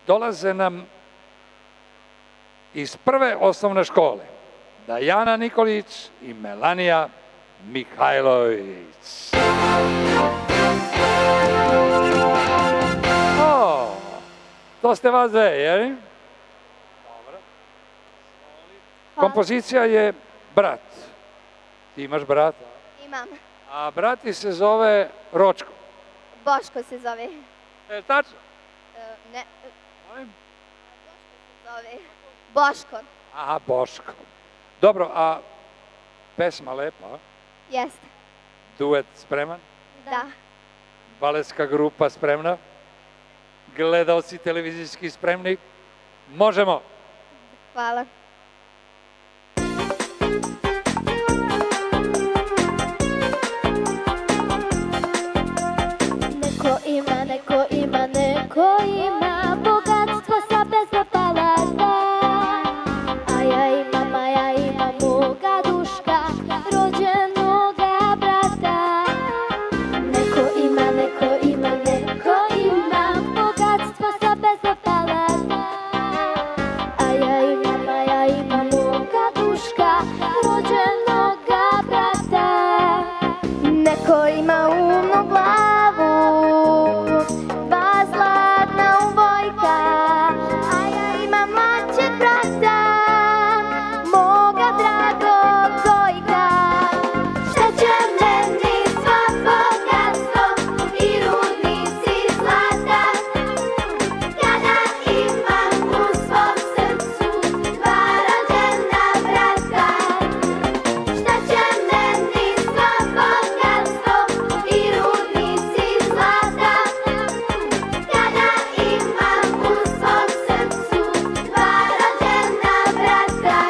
dolaze nam iz prve osnovne škole Dajana Nikolić i Melanija Mihajlović. O, to ste vas dve, jel? Dobro. Kompozicija je Brat. Ti imaš brata? Imam. A brati se zove Ročko. Boško se zove. Je tačno? Ne. Molim? Boško se zove. Boško. Aha, Boško. Dobro, a pesma lepa? Jeste. Duet spreman? Da. Baletska grupa spremna? Gledalci televizijski spremni? Možemo! Hvala. Neko ima, neko ima, neko ima bogatstvo sa bezbroj palata. A ja imam moga duška, rođenoga brata. Neko ima, neko ima, neko ima bogatstvo sa bezbroj palata. A ja imam moga duška, rođenoga brata. Neko ima umnu glavu, dva zlatna uvojka, a ja imam mlađeg brata, moga dragog Gojka. Šta će meni svo bogatstvo i rudnici zlata, kada imam u svom srcu dva rođena brata? Šta će meni svo bogatstvo i rudnici zlata, kada imam u svom srcu dva rođena brata?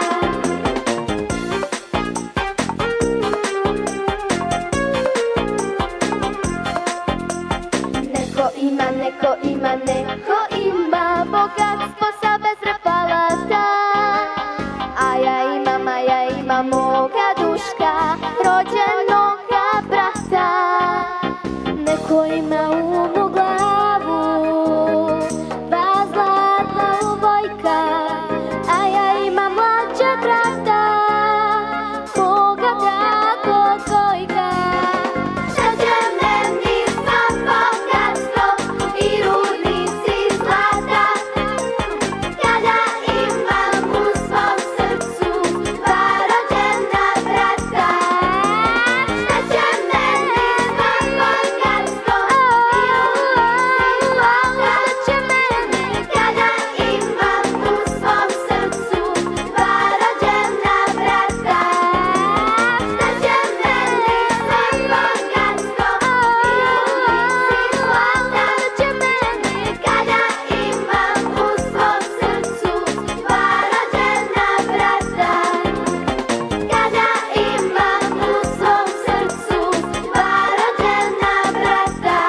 Neko ima, neko ima, neko ima bogatstvo sa bezbroj palata. A ja imam moga duška, rođenoga brata. Neko ima umnu glavu, dva zlatna uvojka, a ja imam mlađeg brata, moga dragog Gojka. Šta će meni svo bogatstvo i rudnici zlata, kada imam u svom srcu dva rođena brata? Šta će meni svo bogatstvo i rudnici zlata, kada imam u svom srcu dva rođena brata? Šta će meni svo bogatstvo i rudnici zlata, kada imam u svom srcu dva rođena brata? Kada imam u svom srcu dva rođena brata?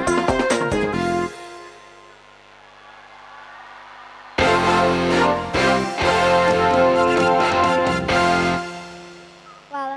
Hvala.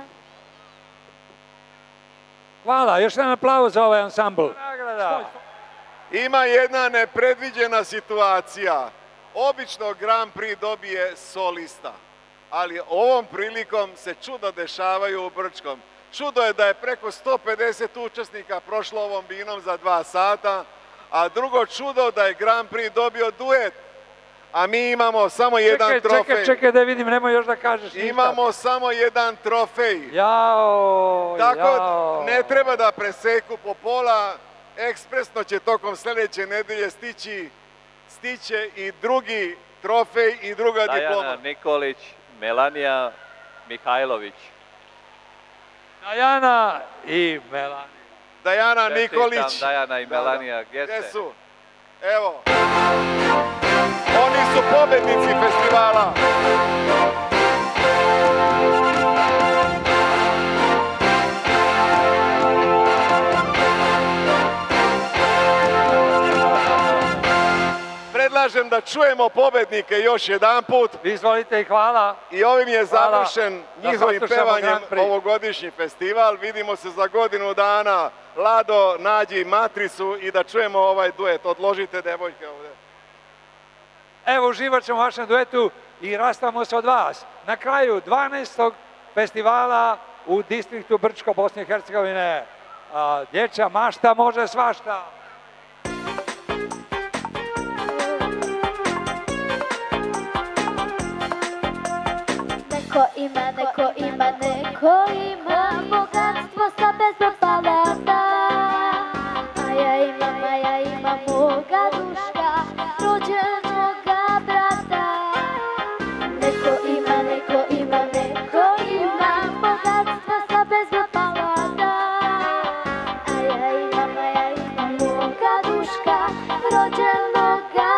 Hvala, još jedan aplauz za ovaj ansambl. Ima jedna nepredviđena situacija. Obično Grand Prix dobije solista, ali ovom prilikom se čuda dešavaju u Brčkom. Čudo je da je preko 150 učesnika prošlo ovom binom za 2 sata, a drugo čudo da je Grand Prix dobio duet, a mi imamo samo jedan trofej. Čekaj da vidim, nemoj još da kažeš ništa. Imamo samo jedan trofej. Jao. Tako ne treba da preseku po pola, ekspresno će tokom sljedeće nedelje stiće i drugi trofej i druga diploma. Dajana Nikolić, Melanija Mihajlović. Dajana i Melanija. Dajana Nikolić. Dajana i Melanija, gdje Gdje ste? su? Evo. Oni su pobednici festivala. Predlažem da čujemo pobednike još jedan put. Izvolite i hvala. I ovim je završen njihovim saslušamo pevanjem Grand Prix. ovogodišnji festival. Vidimo se za godinu dana. Lado, nađi matricu i da čujemo ovaj duet. Odložite devojke ovdje. Evo, uživat ćemo u vašem duetu i rastavamo se od vas. Na kraju 12. festivala u distriktu Brčko, Bosne i Hercegovine. Dječja mašta može svašta. Neko ima bogatstvo sa bezbroj palata. A ja imam moga duška, rođenoga brata. Neko ima bogatstvo sa bezbroj palata. A ja imam moga duška, rođenoga